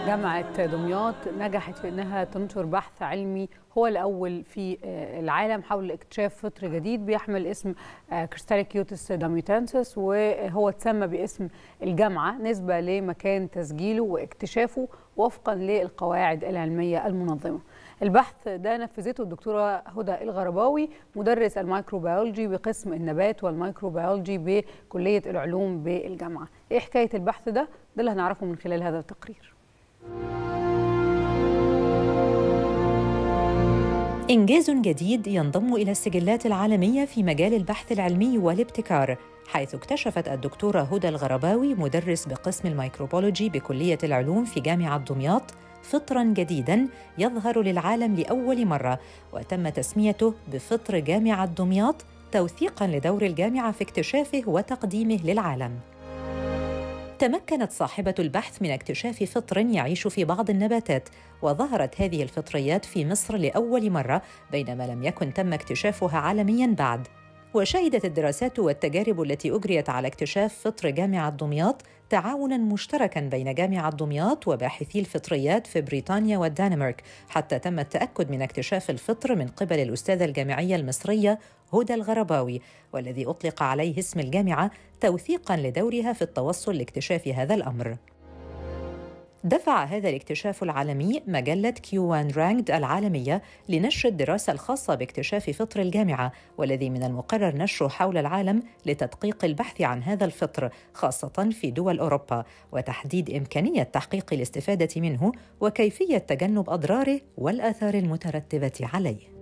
جامعة دمياط نجحت في أنها تنشر بحث علمي هو الأول في العالم حول اكتشاف فطر جديد بيحمل اسم كريستاليكيوتس داميوتانسس، وهو اتسمى باسم الجامعة نسبة لمكان تسجيله واكتشافه وفقا للقواعد العلمية المنظمة. البحث ده نفذته الدكتورة هدى الغرباوي مدرس الميكروبيولوجي بقسم النبات والميكروبيولوجي بكلية العلوم بالجامعة. إيه حكاية البحث ده؟ ده اللي هنعرفه من خلال هذا التقرير. إنجاز جديد ينضم إلى السجلات العالمية في مجال البحث العلمي والابتكار، حيث اكتشفت الدكتورة هدى الغرباوي مدرس بقسم الميكروبيولوجي بكلية العلوم في جامعة دمياط فطراً جديداً يظهر للعالم لأول مرة، وتم تسميته بفطر جامعة دمياط توثيقاً لدور الجامعة في اكتشافه وتقديمه للعالم. تمكنت صاحبة البحث من اكتشاف فطر يعيش في بعض النباتات، وظهرت هذه الفطريات في مصر لأول مرة بينما لم يكن تم اكتشافها عالمياً بعد. وشهدت الدراسات والتجارب التي أجريت على اكتشاف فطر جامعة دمياط تعاوناً مشتركاً بين جامعة دمياط وباحثي الفطريات في بريطانيا والدنمارك، حتى تم التأكد من اكتشاف الفطر من قبل الأستاذة الجامعية المصرية هدى الغرباوي، والذي أطلق عليه اسم الجامعة توثيقاً لدورها في التوصل لاكتشاف هذا الأمر. دفع هذا الاكتشاف العالمي مجلة كيوان رانكد العالمية لنشر الدراسة الخاصة باكتشاف فطر الجامعة، والذي من المقرر نشره حول العالم لتدقيق البحث عن هذا الفطر خاصة في دول أوروبا، وتحديد إمكانية تحقيق الاستفادة منه وكيفية تجنب أضراره والآثار المترتبة عليه.